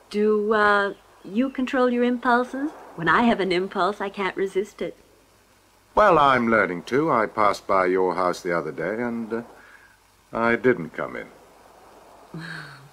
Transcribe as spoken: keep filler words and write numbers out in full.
Do, uh, you control your impulses? When I have an impulse, I can't resist it. Well, I'm learning to. I passed by your house the other day, and uh, I didn't come in.